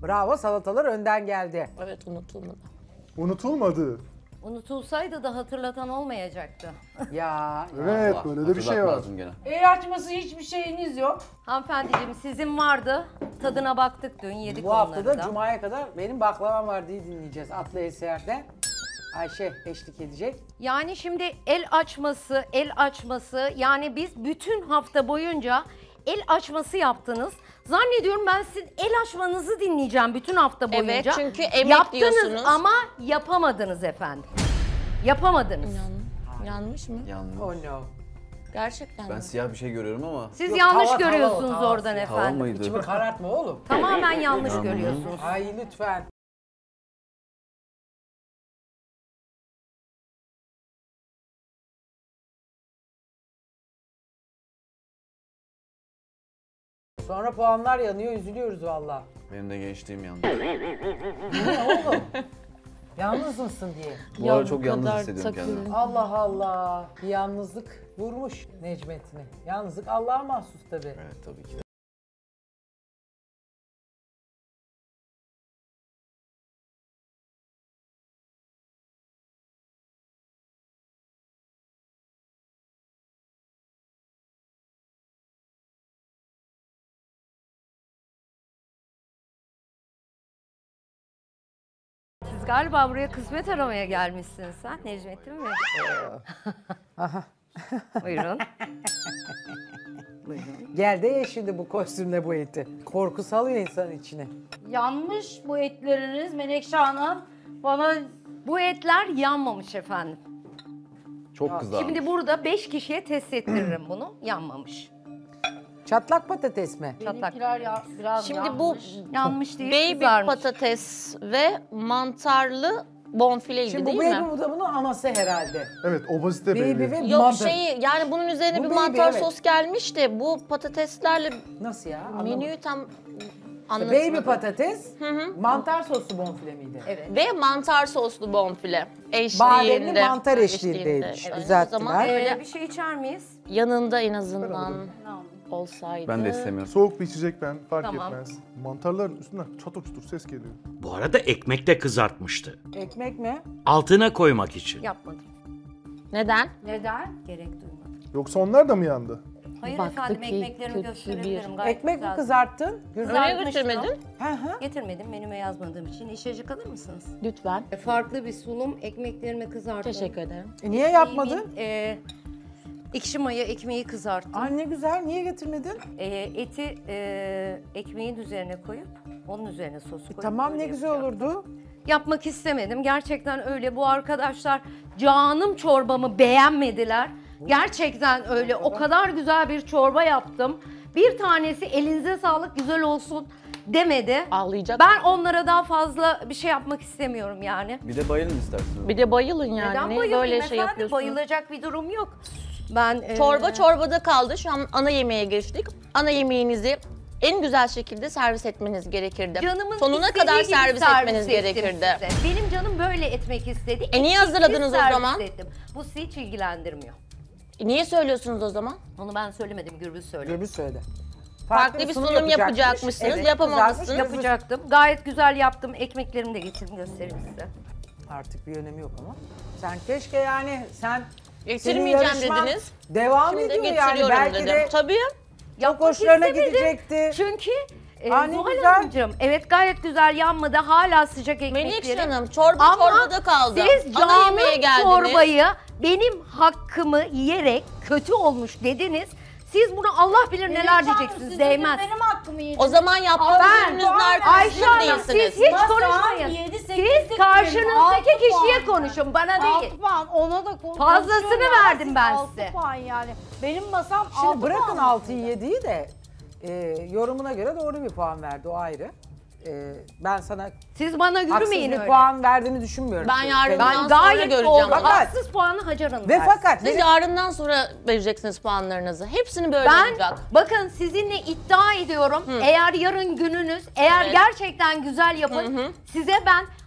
Bravo, salatalar önden geldi. Evet, unutulmadı. Unutulmadı. Unutulsaydı da hatırlatan olmayacaktı. Ya. Evet, böyle de bir şey var. Hatırlatmazdım gene. El açması hiçbir şeyiniz yok. Hanımefendiciğim sizin vardı. Tadına baktık dün, yedik Bu onları hafta da da. Cuma'ya kadar benim baklavam var diye dinleyeceğiz. Atlı Eser'de Ayşe eşlik edecek. Yani şimdi el açması yani biz bütün hafta boyunca el açması yaptınız. Zannediyorum ben sizin el açmanızı dinleyeceğim bütün hafta boyunca. Evet, çünkü emek yaptınız diyorsunuz. ama yapamadınız efendim. Yapamadınız. Yanlış mı? Yanlış. Oh no. Gerçekten Ben mi? siyah bir şey görüyorum ama. Siz Yok, yanlış tava, görüyorsunuz tava, oradan tava efendim. mıydı? İçimi karartma oğlum. Tamamen yanlış Yanlış. görüyorsunuz. Ay lütfen. Sonra puanlar yanıyor, üzülüyoruz valla. Benim de gençliğim yandı. Ne oğlum? Yalnız mısın diye. Bu ara çok yalnız hissediyorum kendimi. Allah Allah. Bir yalnızlık vurmuş Necmet'ini. Yalnızlık Allah'a mahsus tabii. Evet tabii ki de. Siz galiba buraya kısmet aramaya gelmişsin sen Necmettin mi? Buyurun. Buyurun. Gel de ye şimdi bu kostümle bu eti. Korku salıyor insanın içine. Yanmış bu etleriniz Menekşe Hanım. Bana Bu etler yanmamış efendim. Çok kızarmış. Şimdi burada 5 kişiye test ettiririm bunu. Yanmamış. Çatlak patates mi? benimkiler biraz Şimdi bu yanmış. Yanmış değil, baby kızarmış. patates ve mantarlı bonfileydi Şimdi değil bu mi? baby bu da bunun anası herhalde. Evet, obezite Baby baby. ve Yok mantar. yani bunun üzerine Bu bir baby, mantar evet. sos gelmiş de bu patateslerle Nasıl ya? Anlamadım. menüyü tam Baby anlatamadım. patates, mantar soslu bonfile miydi? Evet. Ve mantar soslu bonfile Bademli eşliğinde. mantar eşliğindeymiş. Evet. Düzelttiler. O zaman öyle Bir şey içer miyiz? yanında en azından olsaydı. Ben de istemiyorum. Soğuk bir içecek ben, fark Tamam. etmez. Mantarların üstünden çatır çutur ses geliyor. Bu arada ekmek de kızartmıştı. Ekmek mi? Altına koymak için. Yapmadım. Neden? Neden? Gerek duymadım. Yoksa onlar da mı yandı? Hayır Baktı efendim ki ekmeklerimi kötü gösterebilirim. Gayet Ekmek mi güzel. kızarttın? Öyle Kızartmıştım. götürmedin. Hı hı. Getirmedim menüme yazmadığım için. İşecik alır mısınız? Lütfen. Farklı bir sunum. Ekmeklerimi kızarttım. Teşekkür ederim. Niye yapmadın? Ekşi maya ekmeği kızarttım. Ay ne güzel, niye getirmedin? Eti ekmeğin üzerine koyup onun üzerine sosu koyup Tamam öyle ne güzel yapacağım. olurdu. Yapmak istemedim. Gerçekten öyle. Bu arkadaşlar canım çorbamı beğenmediler. Gerçekten öyle. O kadar güzel bir çorba yaptım. Bir tanesi elinize sağlık güzel olsun demedi. Ağlayacak. Ben onlara daha fazla bir şey yapmak istemiyorum yani. Bir de bayılın isterseniz. Bir de bayılın yani. Neden Niye bayılayım böyle efendim? şey yapıyorsunuz? Bayılacak bir durum yok. Ben Çorba çorbada kaldı. Şu an ana yemeğe geçtik. Ana yemeğinizi en güzel şekilde servis etmeniz gerekirdi. canımın Sonuna istediği kadar gibi servis etmeniz ettim gerekirdi. size. Benim canım böyle etmek istedi. Niye Eksiksiz hazırladınız o servis zaman? ettim. Bu sizi hiç ilgilendirmiyor. Niye söylüyorsunuz o zaman? Onu ben söylemedim, Gürbüz söyledi. Gürbüz söyle. Farklı bir sunum yapacakmışsınız, yapamamışsınız. Yapacaktım. Gayet güzel yaptım. Ekmeklerimi de getirdim göstereyim size. Artık bir önemi yok ama. Sen keşke yani senin Getirmeyeceğim yarışman dediniz. devam Şimdi de ediyor yani. getiriyorum Belki dedim. de Tabii. çok hoşlarına istemedim. gidecekti. Çünkü Aa, ne Zuhal güzel. Hanımcığım, evet gayet güzel yanmadı. Hala sıcak Menekşe ekmekleri. Hanım çorba Ama çorbada kaldı. siz Ana canım yemeğe geldiniz. çorbayı benim hakkımı yiyerek kötü olmuş dediniz. Siz bunu Allah bilir neler Menekşe Hanım, diyeceksiniz. siz de Değmez. benim hakkımı yediniz. O zaman yaptığınız Ben- ürününüzün Ayşe arkasında Hanım değilsiniz. siz hiç Masam konuşmayın. 7, 8, Siz 8 karşınızdaki altı kişiye puan. konuşun, bana 6 değil. puan, ona da Fazlasını konuşuyorum. verdim Siz ben 6 size. puan yani. Benim masam 6 Şimdi bırakın puan. 6'yı 7'yi de yorumuna göre doğru bir puan verdi, o ayrı. Ben sana Siz bana haksız yürümeyin bir öyle. puan verdiğini düşünmüyorum. Ben yarın- Ben Bundan gayet sonra göreceğim. oldum. Fakat- Haksız puanı Hacer Hanım Ve versin. fakat Siz yarından sonra vereceksiniz puanlarınızı. Hepsini böyle Ben olacak. bakın sizinle iddia ediyorum. Eğer yarın gününüz, eğer Evet. gerçekten güzel yapın, size ben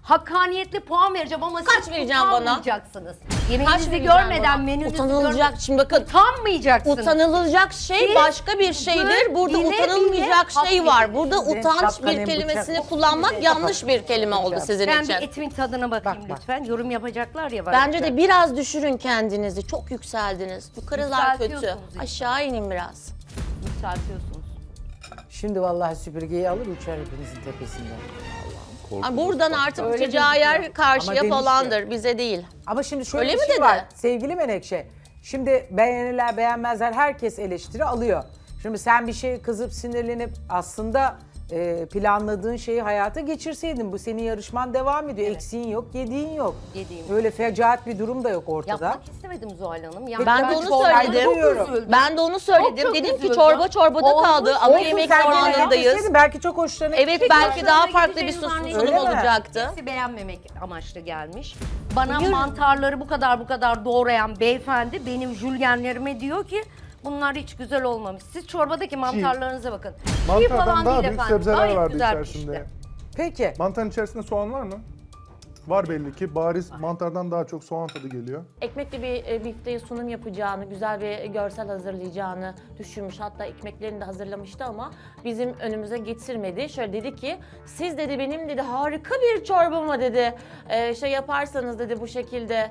hakkaniyetli puan vereceğim ama Kaç siz vereceğim bana? utanmayacaksınız. Kaç Yemeğinizi vereceğim görmeden, bana? menünüzü Utanılacak. görmeden Şimdi bakın. utanmayacaksınız. Utanılacak şey Siz başka bir şeydir. Burada bile utanılmayacak bile şey hak var. edin. Burada Senin utanç şapkan bir hem kelimesini bıçak. kullanmak yanlış bir kelime oldu sizin Ben için. bir etimin tadına bakayım Bak, bak. lütfen. Yorum yapacaklar ya. Bence de biraz düşürün kendinizi. Çok yükseldiniz. Yukarılar kötü. Yükseltiyorsunuz işte. Aşağı inin biraz. yükseltiyorsunuz. Şimdi vallahi süpürgeyi alır uçar hepinizin tepesinden. Ay, buradan artık Öyle uçacağı yer gözüküyor. karşıya Ama falandır. Bize değil. Ama şimdi şöyle Öyle bir mi şey dedi? var sevgili Menekşe. Şimdi beğenirler beğenmezler herkes eleştiri alıyor. Şimdi sen bir şey kızıp sinirlenip aslında planladığın şeyi hayata geçirseydin bu senin yarışman devam ediyor. Eksiğin yok, yediğin yok. Yediğim. Öyle fecaat bir durum da yok ortada. Yapmak istemedim Zuhal Hanım. Ben de onu söyledim. Ben de onu söyledim. Çok Dedim ki üzüldüm. çorba çorbada Olmuş. kaldı. Ana Olsun, yemek sen zamanındayız. beğenmeseydin belki çok hoşlanır. Evet belki daha farklı bir sunum Öyle mi? olacaktı. Hepsi beğenmemek amaçlı gelmiş. Bana mantarları bu kadar doğrayan beyefendi benim jülyenlerime diyor ki bunlar hiç güzel olmamış. Siz çorbadaki mantarlarınıza bakın. Çiğ falan Mantardan daha değil büyük efendim. sebzeler Gayet vardı güzel içerisinde. pişti. Peki. Mantarın içerisinde soğan var mı? Var belli ki. Bariz mantardan daha çok soğan tadı geliyor. Ekmekli bir bifteyi sunum yapacağını, güzel bir görsel hazırlayacağını düşünmüş. Hatta ekmeklerini de hazırlamıştı ama bizim önümüze getirmedi. Şöyle dedi ki, siz dedi benim dedi harika bir çorbama dedi şey yaparsanız dedi bu şekilde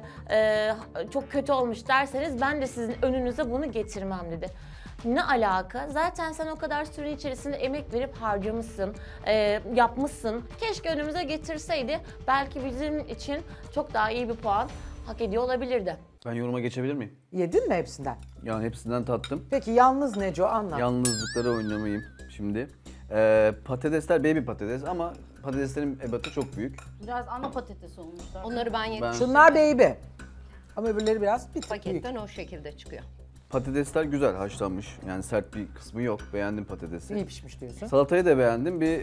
çok kötü olmuş derseniz ben de sizin önünüze bunu getirmem dedi. Ne alaka? Zaten sen o kadar süre içerisinde emek verip harcamışsın, yapmışsın. Keşke önümüze getirseydi. Belki bizim için çok daha iyi bir puan hak ediyor olabilirdi. Ben yoruma geçebilir miyim? Yedin mi hepsinden? Yani hepsinden tattım. Peki yalnız Neco anlat. Yalnızlıkları oynamayayım şimdi. Patatesler baby patates ama patateslerin ebatı çok büyük. Biraz ana patates olmuşlar. Onları ben yedim. Şunlar baby. Ama öbürleri biraz bir tık büyük. Paketten o şekilde çıkıyor. Patatesler güzel haşlanmış. Yani sert bir kısmı yok. Beğendim patatesi. İyi pişmiş diyorsun. Salatayı da beğendim. Bir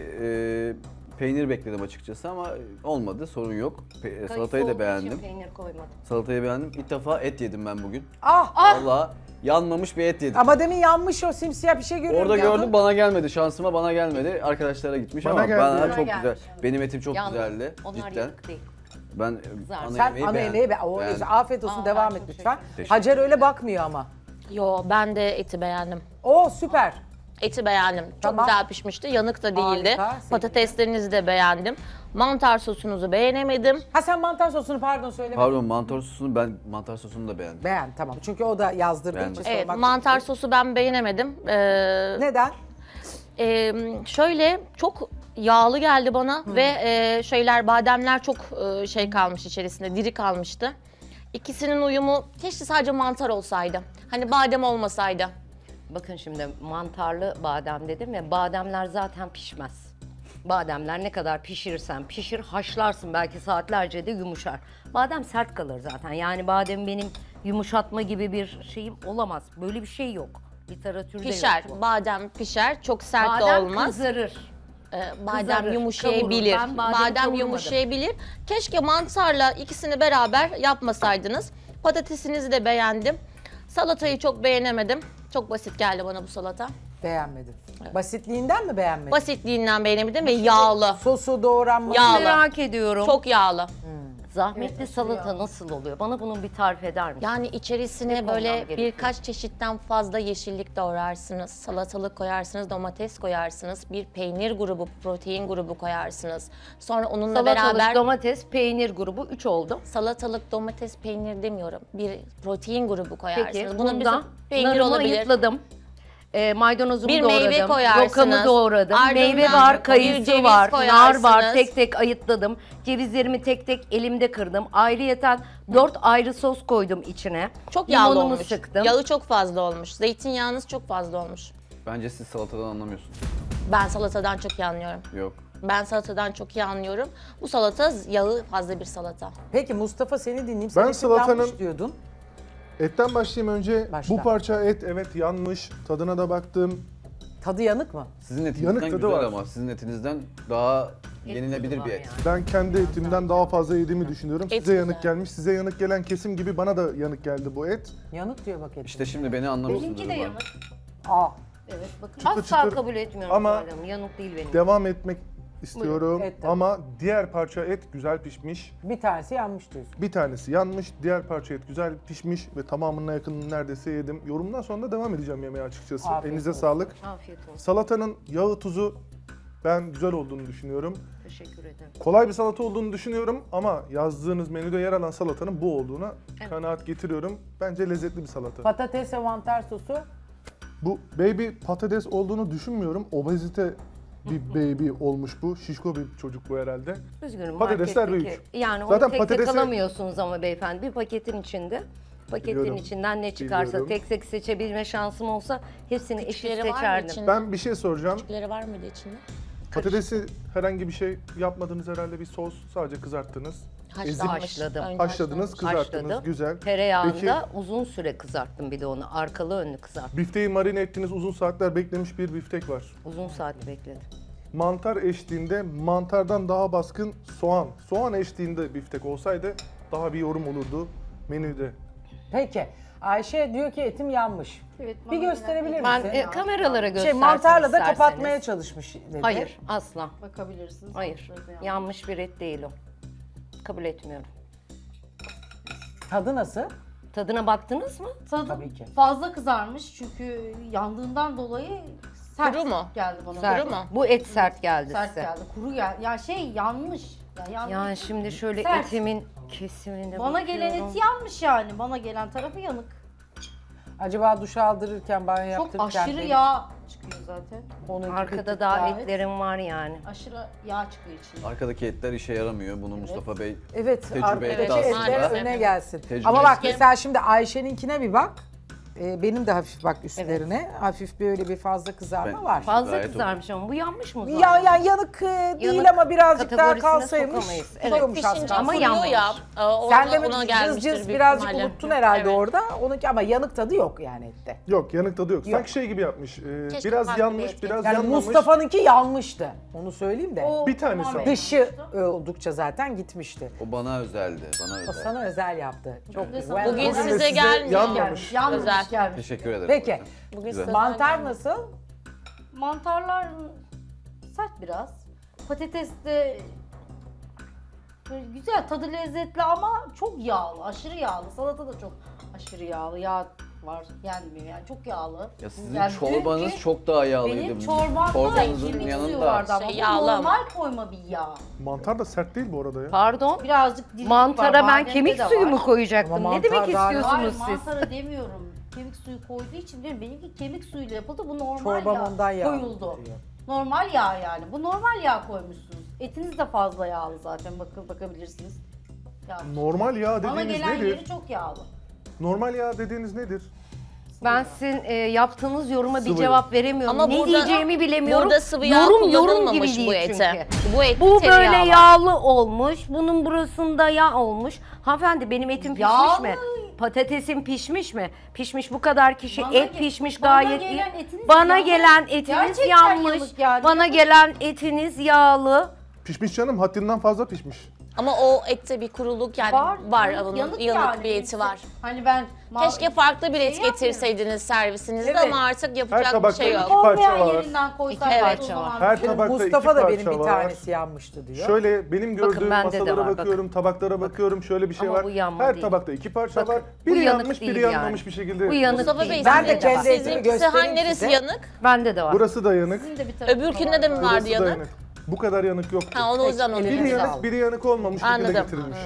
peynir bekledim açıkçası ama olmadı. Sorun yok. Salatayı da beğendim. Peynir koymadım. Salatayı beğendim. İlk defa et yedim ben bugün. Ah! Vallahi yanmamış bir et yedim. Ama demin yanmış o simsiyah bir şey görüyorum. Orada ya. gördüm bana gelmedi. Şansıma bana gelmedi. Arkadaşlara gitmiş Bana ama geldi. bana Bana çok gelmiş, güzel. evet. Benim etim çok Yalnız güzeldi. onlar Cidden. yanık değil. Ben Sen Sen yemeği ana yemeği beğendim. afiyet olsun Aa, devam ben et çok lütfen. Teşekkür Hacer öyle bakmıyor ama. Yo ben de eti beğendim. Oo süper. Eti beğendim. Çok Tamam. güzel pişmişti. Yanık da değildi. Harika, sevindim. Patateslerinizi de beğendim. Mantar sosunuzu beğenemedim. Ha sen mantar sosunu pardon söyleme. Pardon mantar sosunu ben mantar sosunu da beğendim. Beğen tamam. Çünkü o da yazdırdığı Beğendim. için Evet, sormak mantar istedim. sosu ben beğenemedim. Neden? Şöyle çok yağlı geldi bana ve bademler çok şey kalmış içerisinde, diri kalmıştı. İkisinin uyumu keşke sadece mantar olsaydı. Hani badem olmasaydı. Bakın şimdi mantarlı badem dedim ya, bademler zaten pişmez. Bademler ne kadar pişirirsen pişir, haşlarsın belki saatlerce de yumuşar. Badem sert kalır zaten. Yani badem benim yumuşatma gibi bir şeyim olamaz. Böyle bir şey yok. Literatürde Pişer, yok bu. badem pişer, çok sert de Badem olmaz. kızarır. Badem kızarır, yumuşayabilir. kavurur. Ben bademi Badem kavurmadım. yumuşayabilir. Keşke mantarla ikisini beraber yapmasaydınız. Patatesinizi de beğendim. Salatayı çok beğenemedim. Çok basit geldi bana bu salata. Beğenmedim. Basitliğinden mi beğenmedin? Basitliğinden beğenemedim ve yağlı. Sosu doğranması. Yağlı. Merak ediyorum. Çok yağlı. Zahmetli salata nasıl oluyor? Bana bunun bir tarif eder misin? Yani içerisine koymam böyle gerekiyor? birkaç çeşitten fazla yeşillik doğrarsınız. Salatalık koyarsınız, domates koyarsınız. Bir peynir grubu, protein grubu koyarsınız. Sonra onunla Salatalık, beraber domates, peynir grubu 3 oldu. salatalık, domates, peynir demiyorum. Bir protein grubu koyarsınız. Peki Bunun bir bundan peynir narımı olabilir. ayıkladım. Maydanozumu Bir doğradım. meyve koyarsınız. Rokamı doğradım. Ardından Meyve var, bir kayısı ceviz var, nar koyarsınız. var. Tek tek ayıtladım. Cevizlerimi tek tek elimde kırdım. Ayrıyeten 4 ayrı sos koydum içine. Çok yağlı Limonumu olmuş. sıktım. Yağı çok fazla olmuş. Zeytinyağınız çok fazla olmuş. Bence siz salatadan anlamıyorsunuz. Ben salatadan çok iyi anlıyorum. Yok. Ben salatadan çok iyi anlıyorum. Bu salata yağı fazla bir salata. Peki Mustafa seni dinleyeyim. Sen Ben etin yanmış salatanın- diyordun. Etten başlayayım önce. Başla. Bu parça et evet yanmış. Tadına da baktım. Tadı yanık mı? Sizin etinizden Yanık tadı güzel var. ama sizin etinizden daha yenilebilir tadı bir var et. yani. Ben kendi etimden daha fazla yediğimi düşünüyorum. Et Size yanık güzel. gelmiş. Size yanık gelen kesim gibi bana da yanık geldi bu et. Yanık diyor bak etin. İşte şimdi beni anlamışsınız. Benimki de yanık. Aa, Evet bakın. Çıtır Asla çıtır. kabul etmiyorum Ama Zuhal Hanım. Yanık değil benim. Devam etmek istiyorum. Et tabii. Ama diğer parça et güzel pişmiş. Bir tanesi yanmış diyorsun. Bir tanesi yanmış, diğer parça et güzel pişmiş ve tamamına yakın neredeyse yedim. Yorumdan sonra da devam edeceğim yemeğe açıkçası. Afiyet Elinize olsun. sağlık. Afiyet olsun. Salatanın yağı tuzu ben güzel olduğunu düşünüyorum. Teşekkür ederim. Kolay bir salata olduğunu düşünüyorum ama yazdığınız menüde yer alan salatanın bu olduğuna kanaat getiriyorum. Bence lezzetli bir salata. Patates ve mantar sosu. Bu baby patates olduğunu düşünmüyorum. Obezite bir baby olmuş bu. Şişko bir çocuk bu herhalde. Üzgünüm. Patatesler marketteki- büyük. Yani Zaten onu tek tek patatesi- alamıyorsunuz ama beyefendi. Bir paketin içinde. Paketin Biliyorum, içinden ne çıkarsa biliyorum. tek tek seçebilme şansım olsa hepsini eşit Küçükleri var mı seçerdim. içinde? Ben bir şey soracağım. Küçükleri var mıydı içinde? Patatesi herhangi bir şey yapmadınız herhalde, bir sos sadece kızarttınız. Ezip Haşladım. Önce haşladınız, kızarttınız. Haşladım. Güzel. Tereyağında Peki uzun süre kızarttım bir de onu. Arkalı önlü kızarttım. bifteyi marine ettiniz, uzun saatler beklemiş bir biftek var. Uzun saat bekledim. Mantar eşliğinde mantardan daha baskın soğan. Soğan eşliğinde biftek olsaydı daha bir yorum olurdu menüde. Peki. Ayşe diyor ki etim yanmış. Evet, Bir bana gösterebilir Ben misin? kameralara göstersem Mantarla da isterseniz. kapatmaya çalışmış dedi. Hayır, asla. bakabilirsiniz. Hayır. Yanmış bir et değil o. Kabul etmiyorum. Tadı nasıl? Tadına baktınız mı? Tadı Tabii ki. fazla kızarmış çünkü yandığından dolayı sert Kuru mu? geldi bana. Sert. Kuru mu? Bu et sert geldi Sert size. geldi, kuru geldi. Ya şey yanmış. Ya yanmış. Yani şimdi şöyle Sert. etimin kesimine Bana gelen bakıyorum. et yanmış yani. Bana gelen tarafı yanık. Acaba duş aldırırken, banyo Çok yaptırırken... aşırı benim- yağ çıkıyor zaten. Onunki bir Arkada tık daha daha- etlerim var yani. Aşırı yağ çıkıyor içinde. Arkadaki etler işe yaramıyor. Bunu Mustafa Bey Evet, Tecrübe arkadaki etti etler aslında. öne gelsin. Tecrübe Ama bak etti. mesela şimdi Ayşe'ninkine bir bak. Benim de hafif bak üstlerine. Hafif böyle bir fazla kızarma Ben- var. Fazla Gayet kızarmış ama bu yanmış mı? Ya yanık değil Yanık ama birazcık daha kategorisine kalsaymış. sokamayız. Evet, Kurumuş Pişince aslında. Ama ama yanmamış. ya. Sen de mi ona cız gelmiştir cız büyük birazcık ihtimalle. unuttun herhalde Evet. orada. Onunki ama yanık tadı yok yani ette. Yok, yanık tadı yok. Yok. Sanki şey gibi yapmış. Keşke Biraz farklı bir yanmış, et biraz Yani yanmamış. Mustafa'nınki yanmıştı. Onu söyleyeyim de. O Bir tanesi tamamen var. Dışı oldukça zaten gitmişti. o bana özeldi. Bana O özel. sana özel yaptı. Çok de güzel. Bugün Bugün de size gelmiyor. yanmamış. yanmış Özel. gelmiş. Teşekkür ederim. Peki. Bugün Güzel. size Mantar nasıl? Mantarlar sert biraz. Patates de böyle güzel, tadı lezzetli ama çok yağlı, aşırı yağlı. Salata da çok aşırı yağlı. Yağ var, yenmiyor yani, çok yağlı. Ya sizin Yani çorbanız dünkü çok daha yağlıydı. Benim çorbamda Çorbanızın kemik suyu yanında vardı ama Şey, bu yağlı ama. normal koyma bir yağ. Mantar da sert değil bu arada ya. Pardon. Birazcık dilik Mantara var, ben bademde kemik de suyu var. mu koyacaktım? Ama Ne demek mantar daha- Hayır, istiyorsunuz siz? mantara demiyorum. Kemik suyu koyduğu için diyorum. Benimki kemik suyuyla yapıldı. Bu normal Çorbam yağ ondan yağlı koyuldu. diyor. Normal yağ yani. Bu normal yağ koymuşsunuz. Etiniz de fazla yağlı zaten. Bakabilirsiniz. Yağlı. Normal yağ Bana dediğiniz gelen nedir? yeri çok yağlı. Normal yağ dediğiniz nedir? Ben sizin yaptığınız yoruma Sıvı bir cevap veremiyorum. Ama ne burada- diyeceğimi bilemiyorum. Burada sıvı yağ yorum gibi kullanılmamış değil bu ete. çünkü. Bu et Bu tereyağı böyle var. yağlı olmuş. Bunun burasında yağ olmuş. Hanımefendi benim etim pişmiş Yağlı. mi? Patatesim pişmiş mi? Pişmiş, bu kadar kişi Bana et ge- pişmiş bana gayet iyi. gelen etiniz Bana yanık. gelen etiniz Gerçekten yanmış. yanık yani. Bana gelen etiniz yağlı. Pişmiş canım, haddinden fazla pişmiş. Ama o ette bir kuruluk yani var. Onun yanık yani. bir eti var. Hani ben Keşke farklı bir et yapmıyorum. getirseydiniz servisinizde Evet. ama artık yapacak bir tabakta şey yok. iki parça olmayan var. yerinden koysaydık İki o parça zaman. var. Her Şimdi tabakta Mustafa iki da benim parça bir var. tanesi yanmıştı diyor. Şöyle benim Bakın gördüğüm bende de masalara var, bakıyorum, tabaklara bakıyorum. Şöyle bir şey Ama var. bu yanma Her değil. tabakta iki parça Bakın, var. bu Biri yanık yanmış, değil biri yani. yanmamış bir şekilde. Bu yanık Mustafa değil. Bey, Ben de sizin- kendi etimi sizinkisi göstereyim neresi size. yanık? Bende de var. Burası da yanık. Sizin de bir tarafı Öbürkünde de mi Burası vardı da yanık? yanık. Bu kadar yanık yoktu. Ha onu o yüzden onu Biri Elinize dedim. yanık, sağlık. biri yanık olmamış şekilde Anladım. getirilmiş.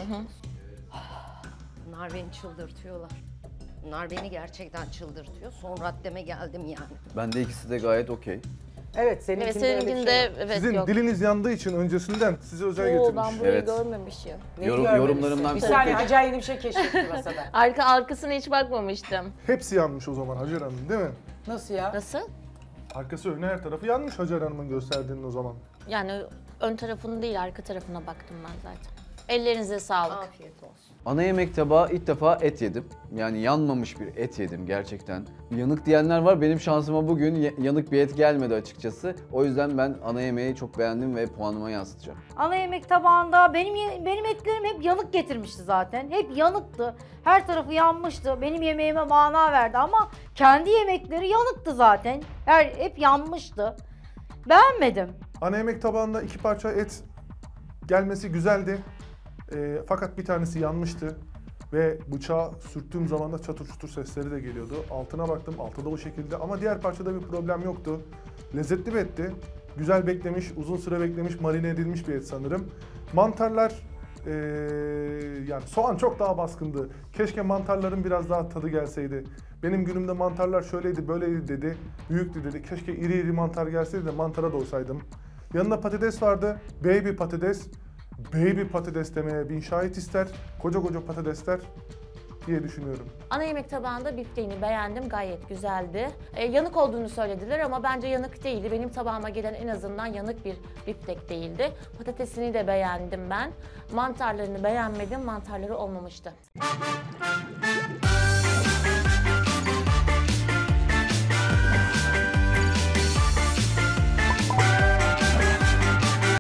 Bunlar beni çıldırtıyorlar. Bunlar beni gerçekten çıldırtıyor. Son raddeme geldim yani. Bende ikisi de gayet okey. Evet, seninkinde Evet öyle bir seninkinde şey yok. evet Sizin yok. diliniz yandığı için öncesinden size özel getirmiş. Ben burayı Evet. görmemişim. Neyi Yorum- görmemişsin? yorumlarımdan Bir saniye, korkunç. acayip yeni bir şey keşfettim masada. Arkasına hiç bakmamıştım. Hepsi yanmış o zaman Hacer Hanım, değil mi? Nasıl ya? Nasıl? Arkası önü her tarafı yanmış Hacer Hanım'ın gösterdiğinin o zaman. Yani ön tarafını değil arka tarafına baktım ben zaten. Ellerinize sağlık. Afiyet olsun. Ana yemek tabağı ilk defa et yedim. Yani yanmamış bir et yedim gerçekten. Yanık diyenler var. Benim şansıma bugün yanık bir et gelmedi açıkçası. O yüzden ben ana yemeği çok beğendim ve puanıma yansıtacağım. Ana yemek tabağında benim etlerim hep yanık getirmişti zaten. Hep yanıktı. Her tarafı yanmıştı. Benim yemeğime mana verdi ama kendi yemekleri yanıktı zaten. Hep yanmıştı. Beğenmedim. Ana yemek tabağında 2 parça et gelmesi güzeldi. Fakat bir tanesi yanmıştı. Ve bıçağı sürttüğüm zaman da çatır çutur sesleri de geliyordu. Altına baktım, altı da o şekilde ama diğer parçada bir problem yoktu. Lezzetli bir etti. Güzel beklemiş, uzun süre beklemiş, marine edilmiş bir et sanırım. Mantarlar, yani soğan çok daha baskındı. Keşke mantarların biraz daha tadı gelseydi. Benim günümde mantarlar şöyleydi, böyleydi dedi. Büyüktü dedi. Keşke iri iri mantar gelseydi de mantara doysaydım. Yanında patates vardı. Baby patates. Baby patates demeye bin şahit ister. Koca koca patatesler diye düşünüyorum. Ana yemek tabağında bifteğini beğendim, gayet güzeldi. Yanık olduğunu söylediler ama bence yanık değildi. Benim tabağıma gelen en azından yanık bir biftek değildi. Patatesini de beğendim ben. Mantarlarını beğenmedim, mantarları olmamıştı.